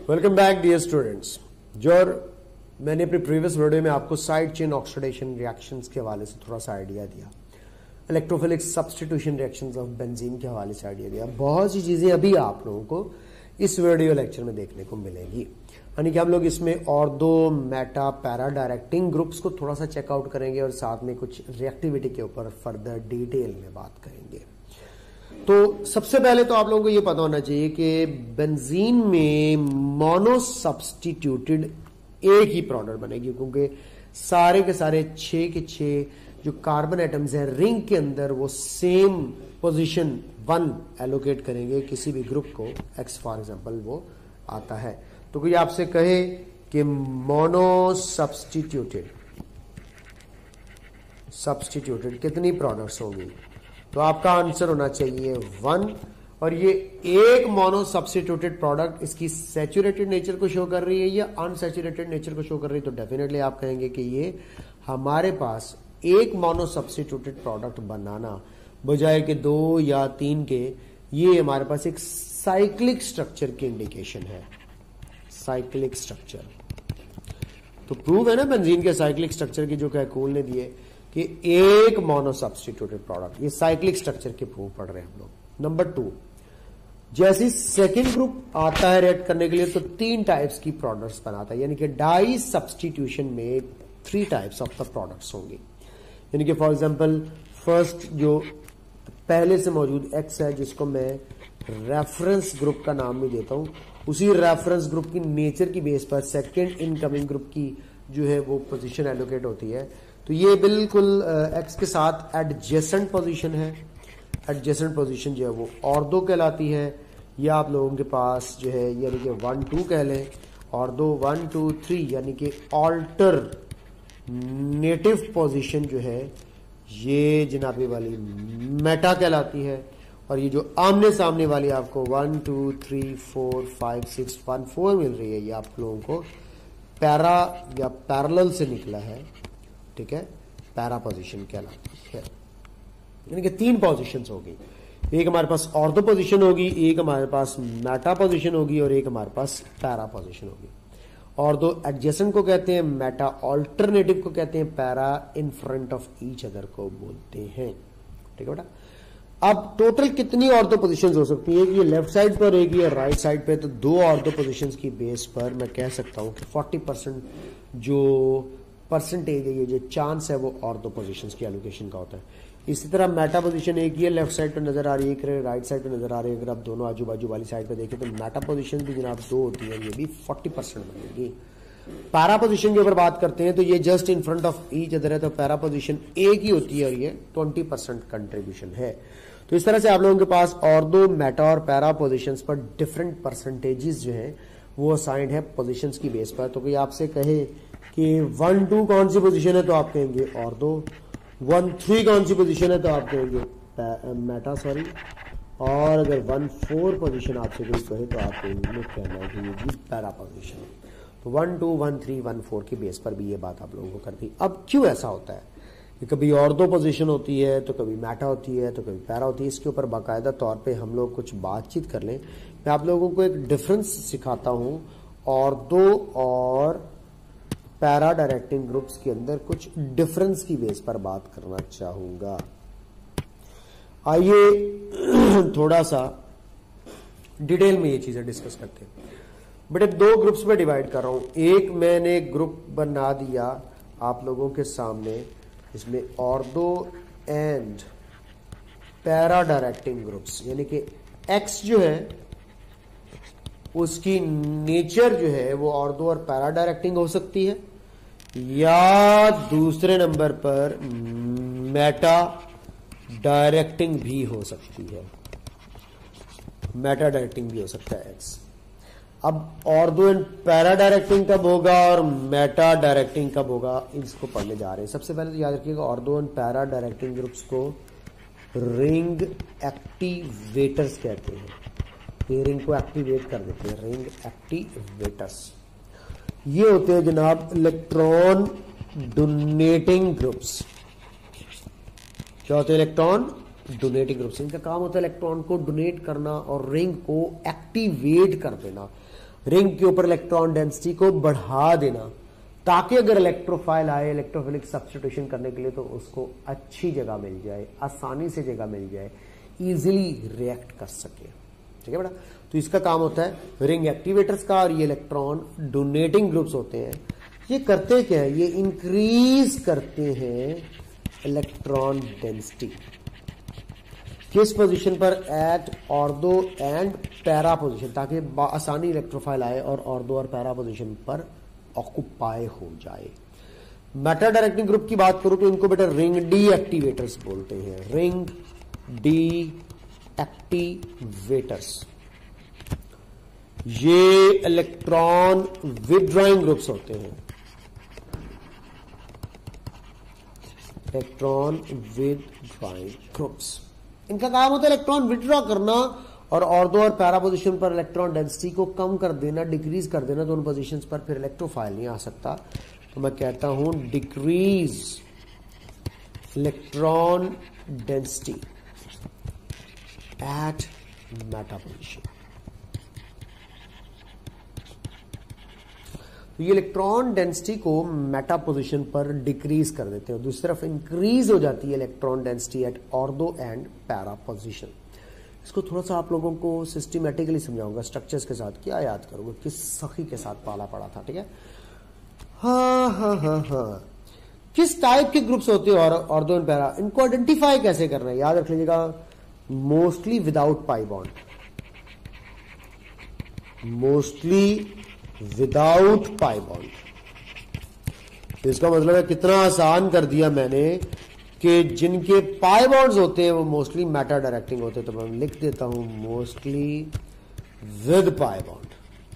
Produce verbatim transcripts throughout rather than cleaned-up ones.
Welcome back dear students. जो मैंने अपने प्रीवियस वीडियो में आपको साइड चेन ऑक्सीडेशन रिएक्शंस के हवाले से थोड़ा सा आइडिया दिया, electrophilic substitution reactions of benzene के हवाले से आइडिया दिया। बहुत सी चीजें अभी आप लोगों को इस वीडियो लेक्चर में देखने को मिलेगी, यानी कि हम लोग इसमें ortho meta para directing groups को थोड़ा सा चेकआउट करेंगे और साथ में कुछ रिएक्टिविटी के ऊपर फर्दर डिटेल में बात करेंगे। तो सबसे पहले तो आप लोगों को यह पता होना चाहिए कि बेंजीन में मोनो सब्स्टिट्यूटेड एक ही प्रोडक्ट बनेगी, क्योंकि सारे के सारे छह के छह जो कार्बन एटम्स हैं रिंग के अंदर वो सेम पोजीशन वन एलोकेट करेंगे किसी भी ग्रुप को। एक्स फॉर एग्जांपल वो आता है, तो कोई आपसे कहे कि मोनो सब्स्टिट्यूटेड सब्स्टिट्यूटेड कितनी प्रोडक्ट्स होंगी, तो आपका आंसर होना चाहिए वन। और ये एक मोनो सब्स्टिट्यूटेड प्रोडक्ट इसकी सैचुरेटेड नेचर को शो कर रही है या अनसैचुरेटेड नेचर को शो कर रही है, तो डेफिनेटली आप कहेंगे कि ये हमारे पास एक मोनो सब्स्टिट्यूटेड प्रोडक्ट बनाना बजाय के दो या तीन के, ये हमारे पास एक साइक्लिक स्ट्रक्चर की इंडिकेशन है। साइक्लिक स्ट्रक्चर तो प्रूव है ना बेंजीन के साइक्लिक स्ट्रक्चर की, जो कैकुल ने दिए कि एक मोनो सब्स्टिट्यूटेड प्रोडक्ट, ये साइक्लिक स्ट्रक्चर के प्रूव पढ़ रहे हैं हम लोग। नंबर टू, जैसे सेकेंड ग्रुप आता है रिएक्ट करने के लिए तो तीन टाइप्स की प्रोडक्ट्स बनाता है, यानी कि डाई सब्स्टिट्यूशन में three types of the products होंगे। यानी कि फॉर एग्जांपल फर्स्ट जो पहले से मौजूद एक्स है, जिसको मैं रेफरेंस ग्रुप का नाम भी देता हूं, उसी रेफरेंस ग्रुप की नेचर की बेस पर सेकेंड इनकमिंग ग्रुप की जो है वो पोजीशन एलोकेट होती है। तो ये बिल्कुल एक्स के साथ एडजेसेंट पोजीशन है। एडजेसेंट पोजीशन जो है वो ऑर्थो कहलाती है, या आप लोगों के पास जो है यानी कि वन टू कह लें, ऑर्थो वन टू थ्री यानी कि ऑल्टर नेटिव पोजीशन जो है ये जनाबी वाली मेटा कहलाती है। और ये जो आमने सामने वाली आपको one two three four five six one four मिल रही है, ये आप लोगों को पैरा या पैरेलल से निकला है, ठीक है, पैरा पोजीशन कहलाती है। यानी कि तीन पोजीशंस होगी, एक हमारे पास ऑर्थो पोजीशन होगी, एक हमारे पास मेटा पोजीशन होगी और एक हमारे पास पैरा पोजीशन होगी। ऑर्थो एडजेसेंट को कहते हैं, मेटा ऑल्टरनेटिव को कहते हैं, para in front of each other को बोलते हैं, ठीक है बेटा। अब टोटल कितनी ऑर्थो पोजीशंस हो सकती है, एक ये लेफ्ट साइड पर, एक ये राइट साइड पे, तो दो ऑर्थो पोजीशंस की बेस पर मैं कह सकता हूं कि फोर्टी परसेंट जो परसेंटेज है, ये जो चांस है वो ऑर्थो पोजीशंस की एलोकेशन का होता है। इसी तरह मेटा पोजीशन एक ही लेफ्ट साइड पे नजर आ रही है, एक राइट साइड पे नजर आ रही है। अगर आप दोनों आजू बाजू वाली साइड पे देखें तो मेटा पोजीशन भी जनाब दो होती है, ये भी फोर्टी परसेंट बनेगी। पैरा पोजीशन के ऊपर बात करते हैं तो ये just in front of each other है, तो पैरा पोजीशन एक ही होती है और ये ट्वेंटी परसेंट कंट्रीब्यूशन है। तो इस तरह से आप लोगों के पास ऑर्थो मेटा और पैरा पोजीशंस पर डिफरेंट परसेंटेजेस जो है वो असाइंड है पोजीशंस की बेस पर। तो कोई आपसे कहे कि वन टू कौन सी पोजीशन है, तो आप कहेंगे ऑर्थो। वन थ्री कौन सी पोजीशन है, तो आप कहेंगे मेटा, सॉरी। और अगर वन फोर पोजीशन आपसे कोई कहे तो आप कहेंगे कहना है कि ये भी पैरा पोजीशन है। तो one two one three one four की बेस पर भी ये बात आप लोगों को करती। अब क्यों ऐसा होता है कि कभी ऑर्थो पोजीशन होती है तो कभी मेटा होती है तो कभी पैरा होती है, इसके ऊपर बाकायदा तौर पे हम लोग कुछ बातचीत कर लें। मैं आप लोगों को एक डिफरेंस सिखाता हूं ऑर्थो और पैरा डायरेक्टिंग ग्रुप्स के अंदर कुछ डिफरेंस की बेस पर बात करना चाहूंगा। आइए थोड़ा सा डिटेल में ये चीजें डिस्कस करते हैं। बेटे दो ग्रुप्स में डिवाइड कर रहा हूं, एक मैंने ग्रुप बना दिया आप लोगों के सामने, इसमें ortho and para directing groups, यानी कि एक्स जो है उसकी नेचर जो है वो ऑर्थो और पैरा डायरेक्टिंग हो सकती है, या दूसरे नंबर पर मेटा डायरेक्टिंग भी हो सकती है। मेटा डायरेक्टिंग भी हो सकता है एक्स। अब ऑर्थो एंड पैरा डायरेक्टिंग कब होगा और मेटा डायरेक्टिंग कब होगा, इसको पढ़ने जा रहे हैं। सबसे पहले तो याद रखिएगा ortho and para directing groups को रिंग एक्टिवेटर्स कहते हैं। ये रिंग को एक्टिवेट कर देते हैं, रिंग एक्टिवेटर्स। ये होते हैं जनाब इलेक्ट्रॉन डोनेटिंग ग्रुप्स। क्या होते हैं? Electron donating groups. इनका काम होता है इलेक्ट्रॉन को डोनेट करना और रिंग को एक्टिवेट कर देना। रिंग के ऊपर इलेक्ट्रॉन डेंसिटी को बढ़ा देना, ताकि अगर इलेक्ट्रोफाइल आए इलेक्ट्रोफिलिक सब्स्टिट्यूशन करने के लिए तो उसको अच्छी जगह मिल जाए, आसानी से जगह मिल जाए, इजीली रिएक्ट कर सके। ठीक है बेटा, तो इसका काम होता है रिंग एक्टिवेटर्स का। और ये इलेक्ट्रॉन डोनेटिंग ग्रुप्स होते हैं, ये करते क्या है, ये इंक्रीज करते हैं इलेक्ट्रॉन डेंसिटी। किस पोजीशन पर, at ortho and para position, ताकि आसानी इलेक्ट्रोफाइल आए और ऑर्थो और पैरा पोजीशन पर ऑक्युपाई हो जाए। मेटा डायरेक्टिंग ग्रुप की बात करूं तो इनको बेटा रिंग डी एक्टिवेटर्स बोलते हैं, रिंग डी एक्टिवेटर्स। ये इलेक्ट्रॉन विथड्रॉइंग ग्रुप्स होते हैं, इलेक्ट्रॉन विथड्रॉइंग ग्रुप्स। इनका काम होता है इलेक्ट्रॉन विथड्रॉ करना और ऑर्थो और पैरा पोजीशन पर इलेक्ट्रॉन डेंसिटी को कम कर देना, डिक्रीज कर देना दोनों पोजीशंस पर, फिर इलेक्ट्रोफाइल नहीं आ सकता। तो मैं कहता हूं decrease electron density at meta position. तो ये इलेक्ट्रॉन डेंसिटी को मेटा पोजीशन पर डिक्रीज कर देते हैं, दूसरी तरफ इंक्रीज हो जाती है electron density at ortho and para position. इसको थोड़ा सा आप लोगों को सिस्टमेटिकली समझाऊंगा स्ट्रक्चर्स के साथ, क्या याद करोगे, किस सखी के साथ पाला पड़ा था। ठीक है, हाँ हाँ हाँ हाँ किस टाइप के ग्रुप्स होते हैं ऑर्थो एंड पैरा, इनको आइडेंटिफाई कैसे करना है, याद रख लीजिएगा, mostly without pi bond, mostly without pi bond. इसका मतलब है कितना आसान कर दिया मैंने कि जिनके पाई बॉन्ड्स होते हैं वो मोस्टली मेटा डायरेक्टिंग होते हैं। तो मैं लिख देता हूं mostly with pi bond,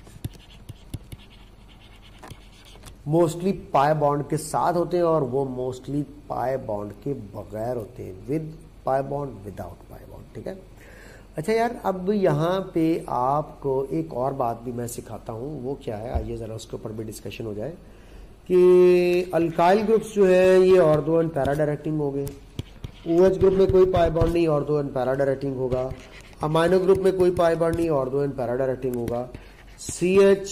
mostly pi bond के साथ होते हैं और वो मोस्टली पाई बॉन्ड के बगैर होते हैं, with pi bond, without pi bond. ठीक है, अच्छा यार, अब यहाँ पे आपको एक और बात भी मैं सिखाता हूँ, वो क्या है, आइए जरा उसके ऊपर भी डिस्कशन हो जाए कि अल्काइल ग्रुप्स जो है ये ऑर्थो एंड पैरा डायरेक्टिंग हो गए। ओएच ग्रुप में कोई पाई बॉन्ड नहीं, ऑर्थो एंड पैरा डायरेक्टिंग होगा। अमाइनो ग्रुप में कोई पाई बॉन्ड नहीं, ऑर्थो एंड पैरा डायरेक्टिंग होगा। C H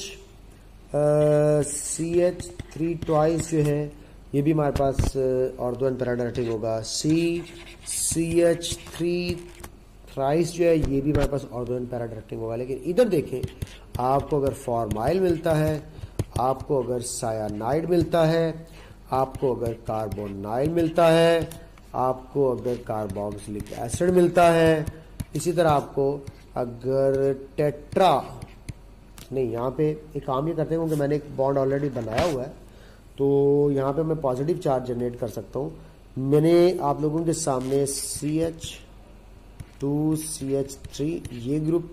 C H three twice जो है ये भी हमारे पास ऑर्थो एंड पैरा डायरेक्टिंग होगा। C C H three thrice जो है ये भी हमारे पास ऑर्थो एंड पैरा डायरेक्टिंग होगा। लेकिन इधर देखें, आपको अगर फॉर्माइल मिलता है, आपको अगर सायानाइड मिलता है, आपको अगर कार्बोनाइल मिलता है, आपको अगर कार्बोक्सिलिक एसिड मिलता है, इसी तरह आपको अगर टेट्रा नहीं, यहाँ पे एक काम ये करते हैं क्योंकि मैंने एक बॉन्ड ऑलरेडी बनाया हुआ है तो यहाँ पे मैं पॉजिटिव चार्ज जनरेट कर सकता हूँ। मैंने आप लोगों के सामने C H two C H three ये ग्रुप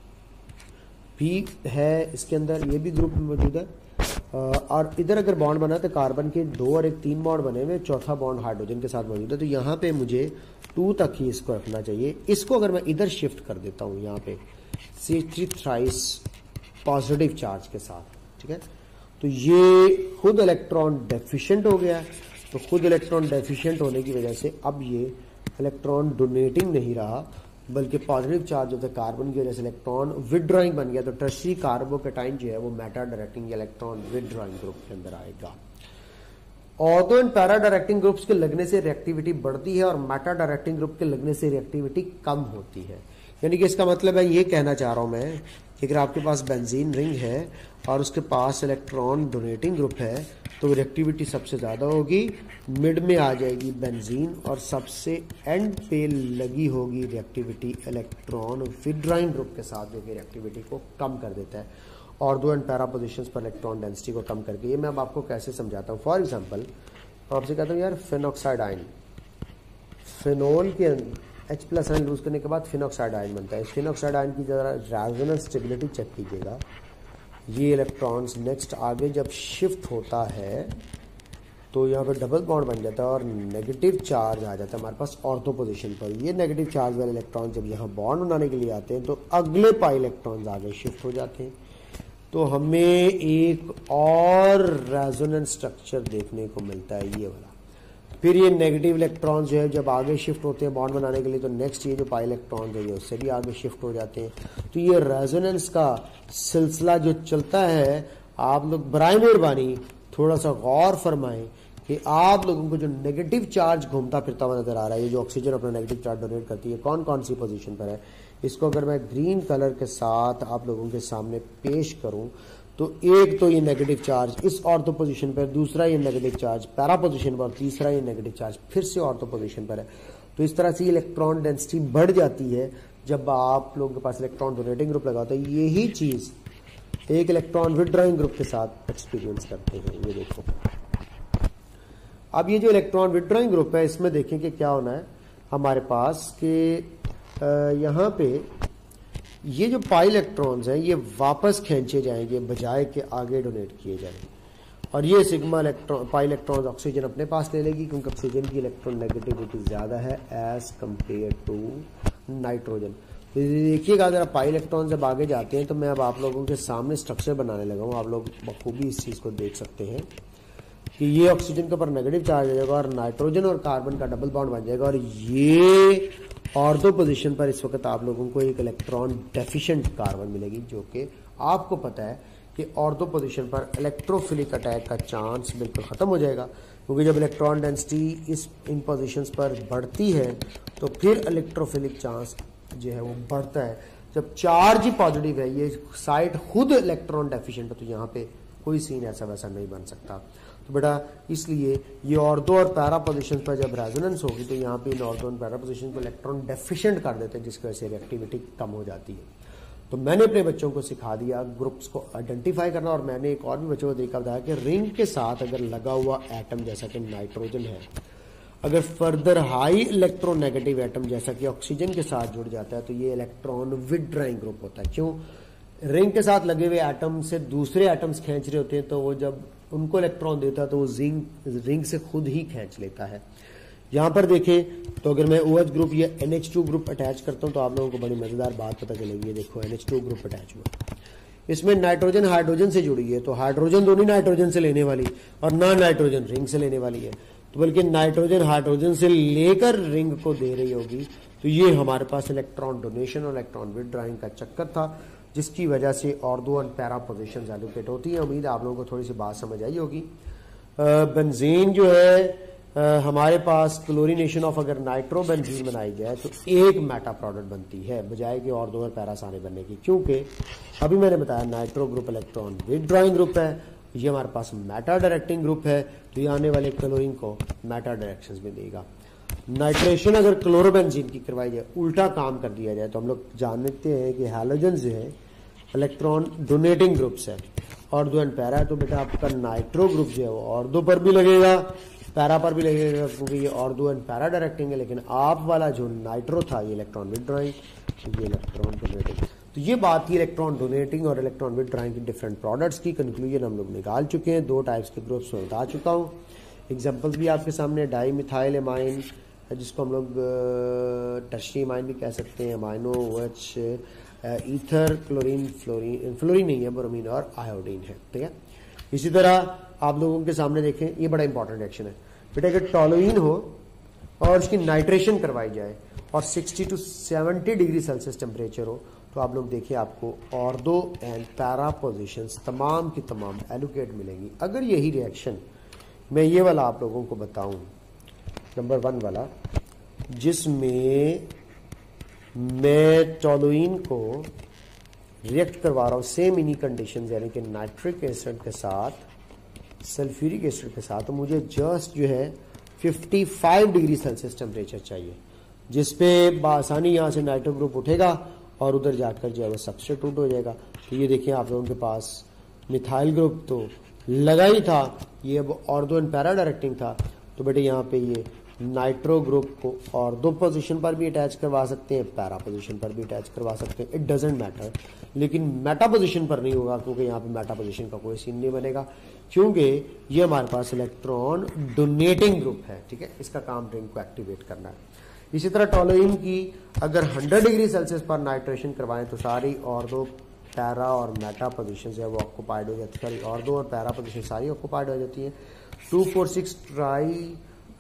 भी है, इसके अंदर ये भी ग्रुप मौजूद है। और इधर अगर बॉन्ड बना तो कार्बन के दो और एक तीन बॉन्ड बने हुए, चौथा बॉन्ड हाइड्रोजन के साथ मौजूद है। तो यहाँ पे मुझे टू तक ही इसको रखना चाहिए। इसको अगर मैं इधर शिफ्ट कर देता हूँ यहाँ पे C H three thrice positive charge के साथ, ठीक है, तो ये खुद इलेक्ट्रॉन डेफिशिएंट हो गया। तो खुद इलेक्ट्रॉन डेफिशिएंट होने की वजह से अब ये इलेक्ट्रॉन डोनेटिंग नहीं रहा, बल्कि positive charge of the carbon की वजह से इलेक्ट्रॉन विथड्रॉइंग बन गया। तो टर्शियरी कार्बोकेटाइन जो है वो meta directing electron withdrawing group के अंदर आएगा। Ortho and para directing groups के लगने से रिएक्टिविटी बढ़ती है और मेटा डायरेक्टिंग ग्रुप के लगने से रिएक्टिविटी कम होती है। यानी कि इसका मतलब है, ये कहना चाह रहा हूं मैं कि अगर आपके पास बेंजीन रिंग है और उसके पास इलेक्ट्रॉन डोनेटिंग ग्रुप है तो रिएक्टिविटी सबसे ज्यादा होगी, मिड में आ जाएगी बेंजीन और सबसे एंड पे लगी होगी रिएक्टिविटी इलेक्ट्रॉन विथड्रॉइंग ग्रुप के साथ, जो कि रिएक्टिविटी को कम कर देता है ऑर्थो एंड पैरा पोजीशंस पर इलेक्ट्रॉन डेंसिटी को कम करके। ये मैं अब आपको कैसे समझाता हूँ। फॉर एग्जांपल आपसे कहता हूँ यार फिनॉक्साइड आयन, फिनोल के H प्लस आयन लूज करने के बाद फिनॉक्साइड आयन बनता है। इस फिनॉक्साइड आयन की जरा रेजोनेंस स्टेबिलिटी चेक कीजिएगा। ये इलेक्ट्रॉन्स नेक्स्ट आगे जब शिफ्ट होता है तो यहाँ पे डबल बॉन्ड बन जाता है और नेगेटिव चार्ज आ जाता है हमारे पास ऑर्थो पोजीशन पर। ये नेगेटिव चार्ज वाले इलेक्ट्रॉन जब यहाँ बॉन्ड बनाने के लिए आते हैं तो अगले पाई इलेक्ट्रॉन्स आगे शिफ्ट हो जाते हैं। तो हमें एक और रेजोनेंस स्ट्रक्चर देखने को मिलता है, ये वाला। फिर ये नेगेटिव इलेक्ट्रॉन्स जो है जब आगे शिफ्ट होते हैं बॉन्ड बनाने के लिए, तो नेक्स्ट ये जो पाई इलेक्ट्रॉन्स है ये उससे भी आगे शिफ्ट हो जाते हैं। तो ये रेजोनेंस का सिलसिला जो चलता है, आप लोग बराए मेहरबानी थोड़ा सा गौर फरमाएं कि आप लोगों को जो नेगेटिव चार्ज घूमता फिरता हुआ नजर आ रहा है, ये जो ऑक्सीजन अपना नेगेटिव चार्ज डोनेट करती है, कौन कौन सी पोजीशन पर है, इसको अगर मैं ग्रीन कलर के साथ आप लोगों के सामने पेश करूं तो एक तो ये नेगेटिव चार्ज इस ऑर्थो पोजीशन पर, दूसरा ये नेगेटिव चार्ज पैरा पोजीशन पर, तीसरा ये नेगेटिव चार्ज फिर से ऑर्थो पोजीशन पर है। तो इस तरह से इलेक्ट्रॉन डेंसिटी बढ़ जाती है जब आप लोगों के पास इलेक्ट्रॉन डोनेटिंग ग्रुप लगा होता है। यही चीज एक इलेक्ट्रॉन विथड्रॉइंग ग्रुप के साथ एक्सपीरियंस करते हैं। ये देखो, अब ये जो इलेक्ट्रॉन विथड्रॉइंग ग्रुप है, इसमें देखें कि क्या होना है हमारे पास कि यहाँ पे ये जो पाई इलेक्ट्रॉन्स हैं ये वापस खींचे जाएंगे बजाय के आगे डोनेट किए जाएंगे, और ये sigma electron pi electrons oxygen अपने पास ले लेगी, क्योंकि ऑक्सीजन की इलेक्ट्रॉन नेगेटिविटी ज्यादा है एज कंपेयर टू नाइट्रोजन। तो देखिएगा अगर पाई इलेक्ट्रॉन जब आगे जाते हैं तो मैं अब आप लोगों के सामने स्ट्रक्चर बनाने लगा हूँ, आप लोग बखूबी इस चीज को देख सकते हैं कि ये ऑक्सीजन के ऊपर नेगेटिव चार्ज आ जाएगा और नाइट्रोजन और कार्बन का डबल बॉन्ड बन जाएगा, और ये ऑर्थो पोजीशन पर इस वक्त आप लोगों को एक इलेक्ट्रॉन डेफिशिएंट कार्बन मिलेगी, जो कि आपको पता है कि ऑर्थो पोजीशन पर इलेक्ट्रोफिलिक अटैक का चांस बिल्कुल खत्म हो जाएगा, क्योंकि जब इलेक्ट्रॉन डेंसिटी इस इन पोजीशंस पर बढ़ती है तो फिर इलेक्ट्रोफिलिक चांस जो है वो बढ़ता है। जब चार्ज ही पॉजिटिव है, ये साइट खुद इलेक्ट्रॉन डेफिशिएंट है, तो यहाँ पे कोई सीन ऐसा वैसा नहीं बन सकता। तो बेटा इसलिए ये ऑर्थो और पैरा पोजीशन पर जब रेजोनेंस होगी तो यहाँ पे इन ऑर्थो और पैरा पोजीशन को इलेक्ट्रॉन डेफिशिएंट कर देते हैं, जिसकी वजह से रिएक्टिविटी कम हो जाती है। तो मैंने अपने बच्चों को सिखा दिया ग्रुप्स को आइडेंटिफाई करना, और मैंने एक और भी बच्चों को देखा बताया कि रिंग के साथ अगर लगा हुआ एटम जैसा कि नाइट्रोजन है, अगर फर्दर हाई इलेक्ट्रोनेगेटिव एटम जैसा कि ऑक्सीजन के साथ जुड़ जाता है तो ये इलेक्ट्रॉन विथड्रॉइंग ग्रुप होता है। क्यों? रिंग के साथ लगे हुए एटम से दूसरे एटम्स खींच रहे होते हैं, तो वो जब उनको इलेक्ट्रॉन देता है तो वो जिंक रिंग से खुद ही खींच लेता है। यहां पर देखें तो अगर मैं OH ग्रुप या N H two group attach करता हूं तो आप लोगों को बड़ी मजेदार बात पता चलेगी। ये देखो N H two group attach हुआ, इसमें नाइट्रोजन हाइड्रोजन से जुड़ी है, तो हाइड्रोजन दोनों नाइट्रोजन से लेने वाली और ना नाइट्रोजन रिंग से लेने वाली है, तो बल्कि नाइट्रोजन हाइड्रोजन से लेकर रिंग को दे रही होगी। तो ये हमारे पास इलेक्ट्रॉन डोनेशन और इलेक्ट्रॉन विथड्रॉइंग का चक्कर था, जिसकी वजह से ortho and para positions allocate होती है। उम्मीद है आप लोगों को थोड़ी सी बात समझ आई होगी। बेंजीन जो है आ, हमारे पास क्लोरीनेशन ऑफ अगर नाइट्रो बेंजीन बनाई जाए तो एक मेटा प्रोडक्ट बनती है बजाय कि ऑर्थो और पैरा सारे बनने की, क्योंकि अभी मैंने बताया nitro group electron withdrawing group है, ये हमारे पास मेटा डायरेक्टिंग ग्रुप है, तो ये आने वाले क्लोरीन को मेटा डायरेक्शंस में देगा। नाइट्रेशन अगर क्लोरोबेंजीन की करवाई जाए, उल्टा काम कर दिया जाए, तो हम लोग जानते हैं कि हैलोजन जो है इलेक्ट्रॉन डोनेटिंग ग्रुप्स है, ऑर्थो एंड पैरा है, तो बेटा आपका नाइट्रो ग्रुप जो है वो ऑर्थो पर भी लगेगा, पैरा पर भी लगेगा, क्योंकि ये ऑर्थो एंड पैरा डायरेक्टिंग है। लेकिन आप वाला जो नाइट्रो था ये इलेक्ट्रॉन विथड्रॉइंग, ये इलेक्ट्रॉन डोनेटिंग। तो ये बात थी इलेक्ट्रॉन डोनेटिंग और इलेक्ट्रॉन विथड्रॉइंग की डिफरेंट प्रोडक्ट्स की। कंक्लूजन हम लोग निकाल चुके हैं, दो टाइप्स के ग्रुप्स में बता चुका हूँ, एग्जाम्पल्स भी आपके सामने, डाई मिथाइल एमाइन जिसको हम लोग टर्शरी एमाइन भी कह सकते हैं, amino OH, ether, chlorine, fluorine fluorine नहीं है, ब्रोमीन और आयोडीन है। ठीक है, इसी तरह आप लोगों के सामने देखें, ये बड़ा इंपॉर्टेंट रिएक्शन है बेटा, अगर टोलुइन हो और उसकी नाइट्रेशन करवाई जाए और साठ टू सत्तर डिग्री सेल्सियस टेम्परेचर हो, तो आप लोग देखिए आपको ऑर्थो एंड पैरा पोजीशंस तमाम की तमाम एलोकेट मिलेंगी। अगर यही रिएक्शन मैं ये वाला आप लोगों को बताऊं, नंबर वन वाला, जिसमें मैं टोलुइन को रिएक्ट करवा रहा हूं सेम इन्हीं कंडीशन, यानी कि नाइट्रिक एसिड के साथ सल्फ्यूरिक एसिड के साथ, तो मुझे जस्ट जो है पचपन डिग्री सेल्सियस टेम्परेचर चाहिए, जिसपे आसानी यहाँ से नाइट्रो ग्रुप उठेगा और उधर जाकर जो है वो सब्स्टिट्यूट हो जाएगा। तो ये देखिए आप लोगों के पास मिथाइल ग्रुप तो लगा ही था, ये अब ऑर्थो एंड पैरा डायरेक्टिंग था, तो बेटे यहाँ पे ये नाइट्रो ग्रुप को ऑर्थो पोजीशन पर भी अटैच करवा सकते हैं, पैरा पोजीशन पर भी अटैच करवा सकते हैं, इट डजेंट मैटर, लेकिन मेटा पोजीशन पर नहीं होगा, क्योंकि यहाँ पे मेटा पोजीशन का कोई सीन नहीं बनेगा, क्योंकि ये हमारे पास इलेक्ट्रॉन डोनेटिंग ग्रुप है। ठीक है, इसका काम रिंग को एक्टिवेट करना है। इसी तरह टोलुइन की अगर सौ डिग्री सेल्सियस पर नाइट्रेशन करवाएं तो सारी ऑर्थो, पैरा और मेटा पोजीशन है वो ऑक्युपाइड हो जाती है, सॉरी ऑर्थो और पैरा पोजीशन सारी ऑक्युपाइड हो जाती है। Two four six tri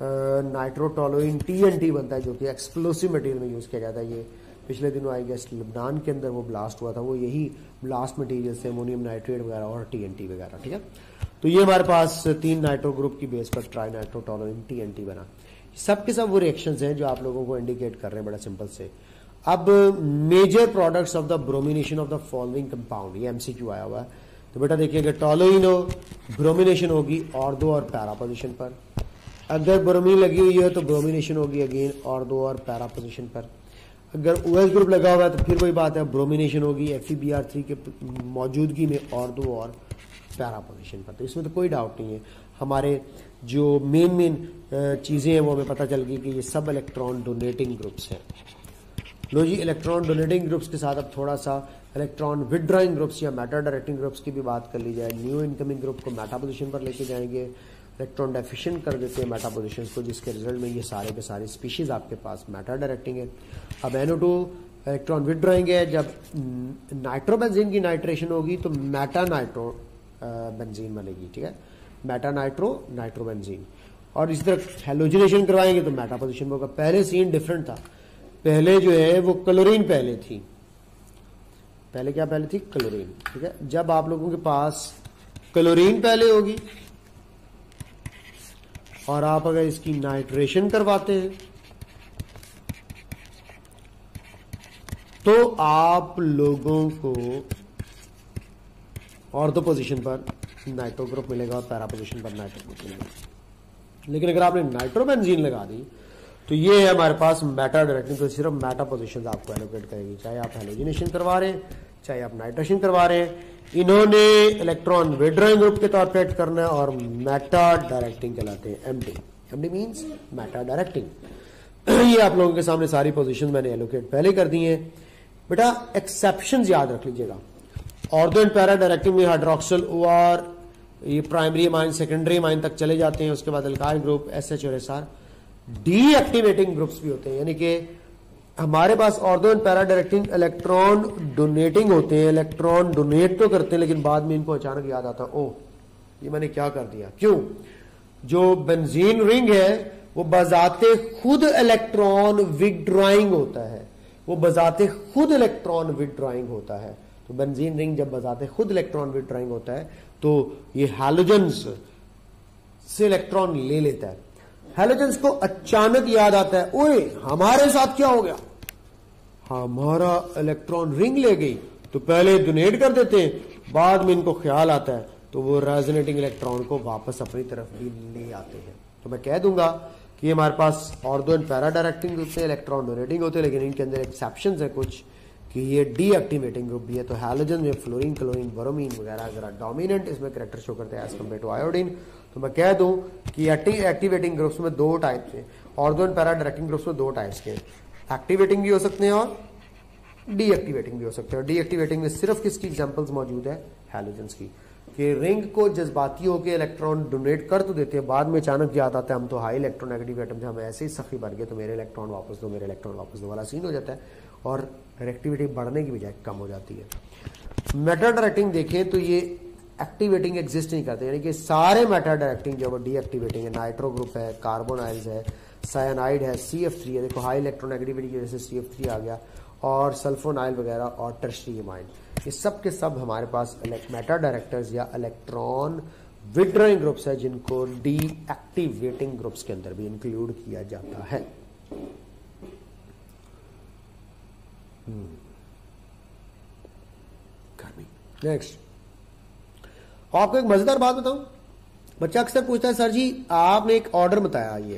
nitrotoluene T N T बनता है जो कि एक्सप्लोसिव मटेरियल में यूज किया जाता है। ये पिछले दिनों आई गेस लबनान के अंदर वो ब्लास्ट हुआ था, वो यही ब्लास्ट मटेरियल से अमोनियम नाइट्रेट वगैरह और टी एन टी वगैरह, ठीक है। तो ये हमारे पास तीन नाइट्रो ग्रुप की बेस पर tri nitrotoluene T N T बना। सब के सब वो रिएक्शंस हैं जो आप लोगों को इंडिकेट कर रहे हैं बड़ा सिंपल से। अब major products of the bromination of the following compound, ये एमसीक्यू आया हुआ है। तो बेटा देखिएगा, टोलोइन हो, ब्रोमिनेशन होगी ऑर्थो और पैरा पोजीशन पर। अगर ब्रोमीन लगी हुई है तो ब्रोमिनेशन होगी अगेन ऑर्थो और पैरा पोजीशन पर। अगर ओएच ग्रुप लगा हुआ है तो फिर वही बात है, ब्रोमिनेशन होगी F E B R three के मौजूदगी में ऑर्थो और पैरा पोजीशन पर। तो इसमें तो कोई डाउट नहीं है, हमारे जो मेन मेन चीजें हैं वो हमें पता चल गई कि ये सब इलेक्ट्रॉन डोनेटिंग ग्रुप्स हैं। लो जी, इलेक्ट्रॉन डोनेटिंग ग्रुप्स के साथ अब थोड़ा सा इलेक्ट्रॉन विदड्रॉइंग ग्रुप्स या मेटा डायरेक्टिंग ग्रुप्स की भी बात कर ली जाए। न्यू इनकमिंग ग्रुप को मेटा पोजीशन पर लेके जाएंगे, इलेक्ट्रॉन डेफिशिएंट कर देते हैं मेटा पोजीशन को, जिसके रिजल्ट में ये सारे के सारे स्पीशीज आपके पास मेटा डायरेक्टिंग है। अब N O two electron withdrawing है, जब नाइट्रोबेंजीन की नाइट्रेशन होगी तो मेटा नाइट्रो बेंजीन बनेगी, ठीक है, मेटा नाइट्रो नाइट्रोबेंजीन। और इसी तरह हेलोजिनेशन करवाएंगे तो मेटा पोजीशन में होगा। पहले सीन डिफरेंट था, पहले जो है वो क्लोरीन पहले थी, पहले क्या पहले थी क्लोरीन, ठीक है। जब आप लोगों के पास क्लोरीन पहले होगी और आप अगर इसकी नाइट्रेशन करवाते हैं तो आप लोगों को ऑर्थो पोजीशन पर नाइट्रो ग्रुप मिलेगा और पैरा पोजीशन पर नाइट्रो ग्रुप मिलेगा। लेकिन अगर आपने नाइट्रोबेंजीन लगा दी तो ये है हमारे पास मेटा डायरेक्टिंग, तो सिर्फ मेटा पोजीशन आपको एलोकेट करेगी, चाहे आप हेलोजिनेशन करवा रहे हैं चाहे आप नाइट्रेशन करवा रहे हैं। इन्होंने इलेक्ट्रॉन विदड्रॉइंग ग्रुप के तौर पर एक्ट करना है और मेटा डायरेक्टिंग कहलाते हैं, MD. MD means meta directing. ये आप लोगों के सामने सारी पोजीशन मैंने एलोकेट पहले कर दी है। बेटा एक्सेप्शंस याद रख लीजिएगा, ऑर्थो एंड पैरा डायरेक्टिंग में हाइड्रोक्सिल ओ आर, ये प्राइमरी अमाइन सेकेंडरी अमाइन तक चले जाते हैं। उसके बाद अल्काइल ग्रुप एस एच और एस आर। डीएक्टिवेटिंग ग्रुप्स भी होते हैं, यानी कि हमारे पास ortho and para directing electron donating होते हैं, इलेक्ट्रॉन डोनेट तो करते हैं लेकिन बाद में इनको अचानक याद आता है, ओह ये मैंने क्या कर दिया। क्यों? जो बेंजीन रिंग है वो बजाते खुद इलेक्ट्रॉन विदड्रॉइंग होता है, वो बजाते खुद इलेक्ट्रॉन विदड्रॉइंग होता है। तो बेंजीन रिंग जब बजाते खुद इलेक्ट्रॉन विदड्रॉइंग होता है तो ये हैलोजेंस से इलेक्ट्रॉन ले लेता है। हैलोजेंस को अचानक याद आता है, ओए हमारे साथ क्या हो गया, हमारा इलेक्ट्रॉन रिंग ले गई। तो पहले डोनेट कर देते हैं, बाद में इनको ख्याल आता है तो वो रेजोनेटिंग इलेक्ट्रॉन को वापस अपनी तरफ भी ले आते हैं। तो मैं कह दूंगा कि हमारे पास ortho and para directing group से इलेक्ट्रॉन डोनेटिंग होते हैं, लेकिन इनके अंदर एक्सेप्शंस है कुछ कि ये डीएक्टिवेटिंग ग्रुप भी है। तो हैलोजन में फ्लोरीन, क्लोरीन, ब्रोमीन वगैरह जरा डोमिनेंट इसमें कैरेक्टर शो करते हैं एज कम्पेयर टू आयोडीन। तो मैं कह दूं कि एक्टिवेटिंग ग्रुप्स में दो टाइप्स हैं, ortho and para directing groups में दो टाइप्स के, एक्टिवेटिंग भी हो सकते हैं और डीएक्टिवेटिंग भी हो सकते हैं। डीएक्टिवेटिंग में सिर्फ किसकी एग्जांपल्स मौजूद है, हैलोजेंस की, कि रिंग को जज्बाती होकर इलेक्ट्रॉन डोनेट कर तो देते हैं, बाद में अचानक याद आता है हम तो हाई इलेक्ट्रोनेगेटिव एटम थे, हम ऐसे ही सखी भर गए तो मेरे इलेक्ट्रॉन वापस दो, मेरे इलेक्ट्रॉन वापस दो वाला सीन हो जाता है और रिएक्टिविटी बढ़ने की बजाय कम हो जाती है। मेटा डायरेक्टिंग देखें तो ये एक्टिवेटिंग एग्जिस्ट नहीं करते, यानी कि सारे मेटा डायरेक्टिंग जो वो डीएक्टिवेटिंग है, नाइट्रो ग्रुप है, कार्बोनाइल्स है, साइनाइड है, सी एफ थ्री है, देखो हाई इलेक्ट्रोनेगेटिविटी की वजह से सी एफ थ्री आ गया, और सल्फोनाइल वगैरह और टर्शरी अमाइन, ये सब के सब हमारे पास मेटा डायरेक्टर्स या इलेक्ट्रॉन विदड्रॉइंग ग्रुप्स है, जिनको डीएक्टिवेटिंग ग्रुप्स के अंदर भी इंक्लूड किया जाता है। नेक्स्ट आपको एक मजेदार बात बताऊं, बच्चा अक्सर पूछता है सर जी आपने एक ऑर्डर बताया ये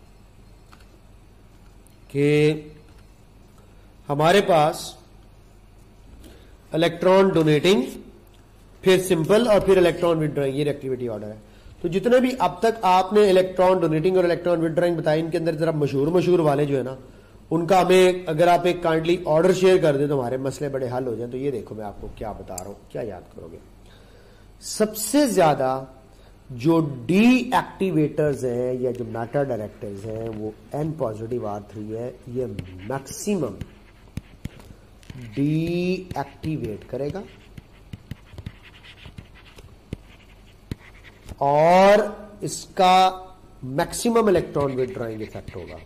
कि हमारे पास इलेक्ट्रॉन डोनेटिंग, फिर सिंपल और फिर इलेक्ट्रॉन विदड्रॉइंग, ये रिएक्टिविटी ऑर्डर है। तो जितने भी अब तक आपने इलेक्ट्रॉन डोनेटिंग और इलेक्ट्रॉन विदड्रॉइंग बताए, इनके अंदर जरा मशहूर मशहूर वाले जो है ना, उनका हमें अगर आप एक काइंडली ऑर्डर शेयर कर दें तो हमारे मसले बड़े हल हो जाए। तो ये देखो मैं आपको क्या बता रहा हूं, क्या याद करोगे। सबसे ज्यादा जो डीएक्टिवेटर्स हैं या जो मेटा डायरेक्टर्स हैं वो एन पॉजिटिव आर थ्री है, ये मैक्सिमम डीएक्टिवेट करेगा और इसका मैक्सिमम इलेक्ट्रॉन विथड्रॉइंग इफेक्ट होगा।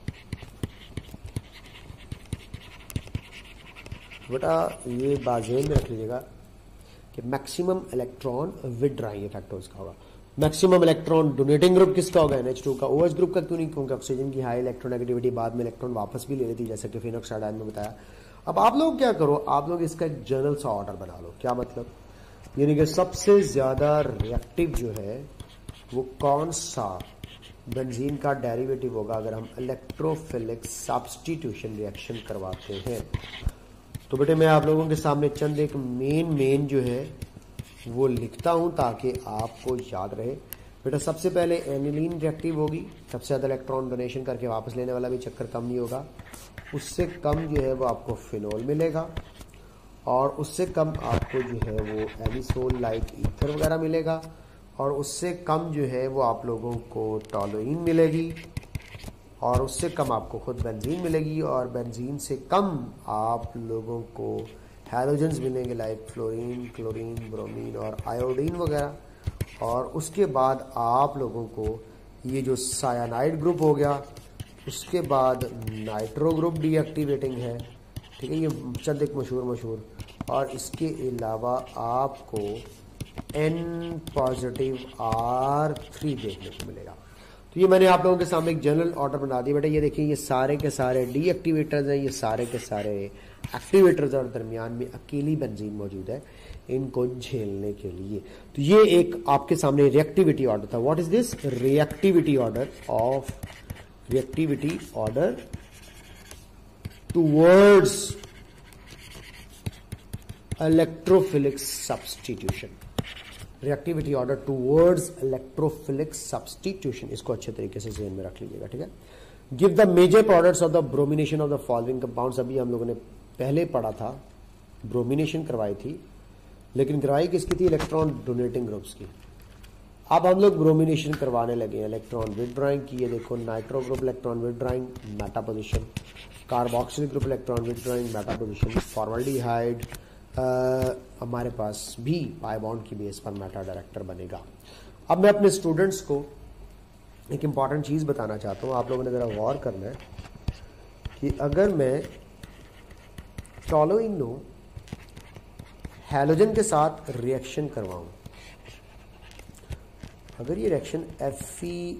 बेटा ये बात ज़हन में रख लीजिएगा कि मैक्सिमम इलेक्ट्रॉन विथड्रॉइंग इफेक्ट उसका होगा। मैक्सिमम इलेक्ट्रॉन डोनेटिंग ग्रुप किसका होगा? एन एच टू का। ओएच ग्रुप का क्यों नहीं? क्योंकि ऑक्सीजन की हाई इलेक्ट्रोनेगेटिविटी बाद में इलेक्ट्रॉन वापस भी ले लेती है, जैसे कि फिनोक्स आयोडाइड में बताया। अब आप लोग क्या करो, आप लोग इसका एक जनरल सा ऑर्डर बना लो। क्या मतलब? यानी कि सबसे ज्यादा रिएक्टिव जो है वो कौन सा बेंजीन का डेरिवेटिव होगा अगर हम इलेक्ट्रोफिलिक सब्स्टिट्यूशन रिएक्शन करवाते हैं। तो बेटे मैं आप लोगों के सामने चंद एक मेन मेन जो है वो लिखता हूं ताकि आपको याद रहे। बेटा सबसे पहले एनिलीन रिएक्टिव होगी, सबसे ज्यादा इलेक्ट्रॉन डोनेशन करके वापस लेने वाला भी चक्कर कम नहीं होगा। उससे कम जो है वो आपको फिनोल मिलेगा और उससे कम आपको जो है वो एलिसोल लाइक ईथर वगैरह मिलेगा और उससे कम जो है वो आप लोगों को टॉलोइन मिलेगी और उससे कम आपको खुद बेंजीन मिलेगी और बेंजीन से कम आप लोगों को हैलोजेंस मिलेंगे लाइक फ्लोरीन, क्लोरीन, ब्रोमीन और आयोडीन वगैरह। और उसके बाद आप लोगों को ये जो सायानाइड ग्रुप हो गया, उसके बाद नाइट्रो ग्रुप डीएक्टिवेटिंग है, ठीक है, ये चंद एक मशहूर मशहूर और इसके अलावा आपको एन पॉजिटिव आर थ्री देखने को मिलेगा। तो ये मैंने आप लोगों के सामने एक जनरल ऑर्डर बना दिया। बेटा ये देखिए ये सारे के सारे डीएक्टिवेटर्स हैं, ये सारे के सारे एक्टिवेटर्स और दरमियान में अकेली बेंजीन मौजूद है इनको झेलने के लिए। तो ये एक आपके सामने रिएक्टिविटी ऑर्डर था। What is this? Reactivity order of reactivity order towards electrophilic substitution. Reactivity order towards electrophilic substitution, इसको अच्छे तरीके से ज़हन में रख लीजिएगा, ठीक है। Give the major products of the bromination of the following compounds. अभी हम लोगों ने पहले पढ़ा था, ब्रोमिनेशन करवाई थी, लेकिन करवाई किसकी थी? इलेक्ट्रॉन डोनेटिंग ग्रुप्स की। अब हम लोग ब्रोमिनेशन करवाने लगे हैं इलेक्ट्रॉन विथड्रॉइंग की। ये देखो nitro group electron withdrawing meta position, carboxyl group electron withdrawing meta position, formaldehyde हमारे पास भी पाई बॉन्ड की बेस पर मेटा डायरेक्टर बनेगा। अब मैं अपने स्टूडेंट्स को एक इंपॉर्टेंट चीज बताना चाहता हूं, आप लोगों ने जरा गौर करना है कि अगर मैं टॉलोइन लूं, हैलोजन के साथ रिएक्शन करवाऊं, अगर ये reaction F E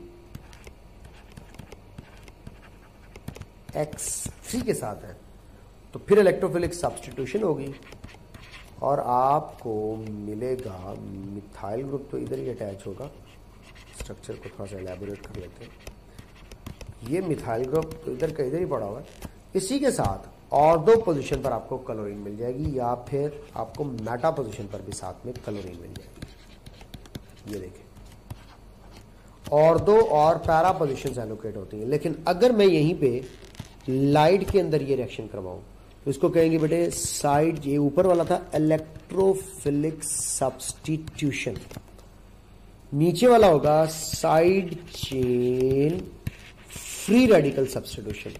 X three के साथ है तो फिर इलेक्ट्रोफिलिक सब्स्टिट्यूशन होगी और आपको मिलेगा मिथाइल ग्रुप, तो इधर ही अटैच होगा। स्ट्रक्चर को थोड़ा सा एलैबोरेट कर लेते हैं। ये मिथाइल ग्रुप तो इधर का इधर ही पड़ा हुआ है। इसी के साथ और दो पोजीशन पर आपको क्लोरीन मिल जाएगी या फिर आपको मेटा पोजीशन पर भी साथ में क्लोरीन मिल जाएगी। ये देखें, और दो और पैरा पोजीशंस एलोकेट होती हैं। लेकिन अगर मैं यहीं पे लाइट के अंदर ये रिएक्शन करवाऊं तो इसको कहेंगे बेटे साइड, ये ऊपर वाला था इलेक्ट्रोफिलिक सब्स्टिट्यूशन, नीचे वाला होगा side chain free radical substitution.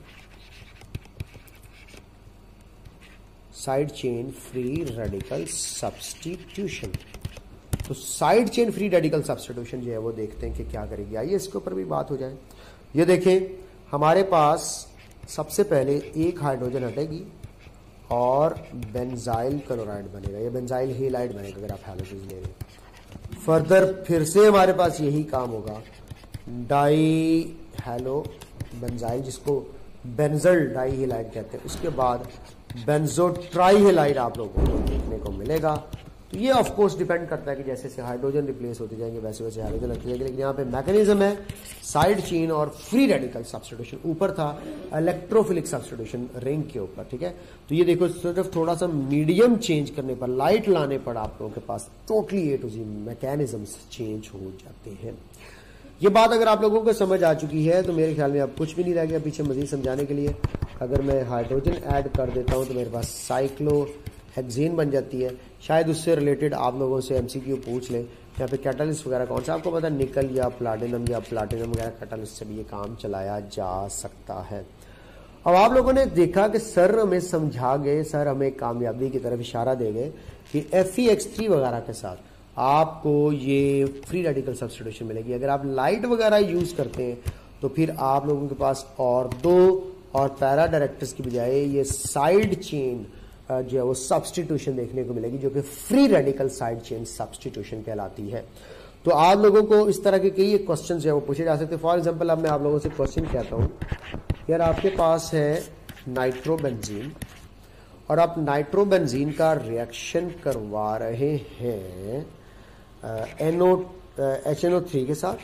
Side chain free radical substitution. तो side chain free radical substitution जो है वो देखते हैं कि क्या करेगी। आइए इसके ऊपर भी बात हो जाए। ये देखें, हमारे पास सबसे पहले एक हाइड्रोजन हटेगी और बेंजाइल क्लोराइड बनेगा, ये बेंजाइल हेलाइड बनेगा अगर आप हैलोजन ले रहे हैं। फर्दर फिर से हमारे पास यही काम होगा, डाई हैलो बेंजाइल जिसको बेंजल डाई हेलाइड कहते हैं। उसके बाद बेंजो ट्राई हेलाइड आप लोगों को देखने को मिलेगा। तो ये ऑफ कोर्स डिपेंड करता है कि जैसे जैसे हाइड्रोजन रिप्लेस होते जाएंगे वैसे वैसे हाइड्रोजन लगते जाएंगे। लेकिन यहाँ पे मैकेनिज्म है साइड चेन और फ्री रेडिकल सब्स्टिट्यूशन। ऊपर था इलेक्ट्रोफिलिक सब्स्टिट्यूशन रिंग के ऊपर, ठीक है। तो ये देखो सिर्फ थोड़ा सा मीडियम चेंज करने पर, लाइट लाने पर आप लोगों के पास totally A to Z mechanism change हो जाते हैं। ये बात अगर आप लोगों को समझ आ चुकी है तो मेरे ख्याल में अब कुछ भी नहीं रह गया पीछे मजीद समझाने के लिए। अगर मैं हाइड्रोजन ऐड कर देता हूं तो मेरे पास साइक्लो हेक्सेन बन जाती है। शायद उससे रिलेटेड आप लोगों से एमसीक्यू पूछ लें, यहाँ पे कैटलिस्ट वगैरह कौन सा आपको पता है, निकल या प्लाटिनम या प्लाटिनम वगैरह कैटलिस्ट से भी ये काम चलाया जा सकता है। अब आप लोगों ने देखा कि सर हमें समझा गए, सर हमें कामयाबी की तरफ इशारा दे गए कि एफ ई एक्स थ्री वगैरह के साथ आपको ये फ्री रेडिकल सब्स्टिट्यूशन मिलेगी। अगर आप लाइट वगैरह यूज करते हैं तो फिर आप लोगों के पास और दो और पैरा डायरेक्टर्स की बजाय ये साइड चेन जो है वो सब्स्टिट्यूशन देखने को मिलेगी, जो कि free radical side chain substitution कहलाती है। तो आप लोगों को इस तरह के कई क्वेश्चन जो है वो पूछे जा सकते हैं। फॉर एग्जांपल अब मैं आप लोगों से क्वेश्चन कहता हूं, यार आपके पास है नाइट्रोबेंजीन और आप नाइट्रोबेंजीन का रिएक्शन करवा रहे हैं N O H N O three के साथ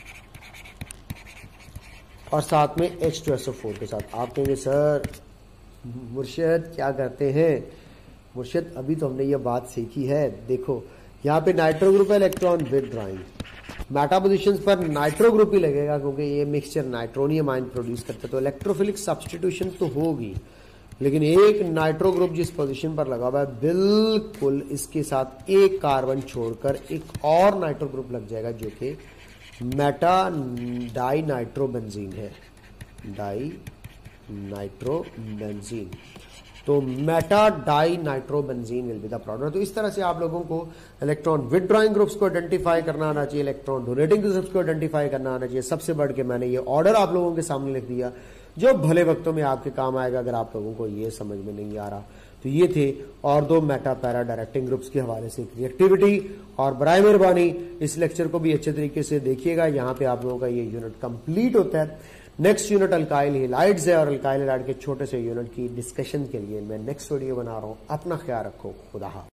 और साथ में H two S O four के साथ। आप कहेंगे सर मुर्शिद क्या करते हैं? मुर्शिद अभी तो हमने ये बात सीखी है। देखो यहाँ पे nitro group electron withdrawing, meta positions पर नाइट्रो ग्रुप ही लगेगा क्योंकि ये मिक्सचर नाइट्रोनियम आयन प्रोड्यूस करता है, तो इलेक्ट्रोफिलिक सब्स्टिट्यूशन तो होगी, लेकिन एक नाइट्रो ग्रुप जिस पोजीशन पर लगा हुआ है बिल्कुल इसके साथ एक कार्बन छोड़कर एक और नाइट्रो ग्रुप लग जाएगा जो कि मेटा डाई नाइट्रोबेंजीन है, डाई नाइट्रोबेंजीन। तो meta di nitrobenzene will be the product. तो इस तरह से आप लोगों को इलेक्ट्रॉन विदड्रॉइंग ग्रुप्स को आइडेंटिफाई करना आना चाहिए, इलेक्ट्रॉन डोनेटिंग ग्रुप्स को आइडेंटिफाई करना आना चाहिए। सबसे बढ़ के मैंने ये ऑर्डर आप लोगों के सामने लिख दिया जो भले वक्तों में आपके काम आएगा अगर आप लोगों को ये समझ में नहीं आ रहा। तो ये थे और दो मेटा पैरा डायरेक्टिंग ग्रुप्स के हवाले से रिएक्टिविटी। और बराए मेहरबानी इस लेक्चर को भी अच्छे तरीके से देखिएगा, यहाँ पे आप लोगों का ये यूनिट कंप्लीट होता है। नेक्स्ट यूनिट अल्काइल हैलाइड्स है और अल्काइल हैलाइड के छोटे से यूनिट की डिस्कशन के लिए मैं नेक्स्ट वीडियो बना रहा हूँ। अपना ख्याल रखो, खुदा हाफिज़।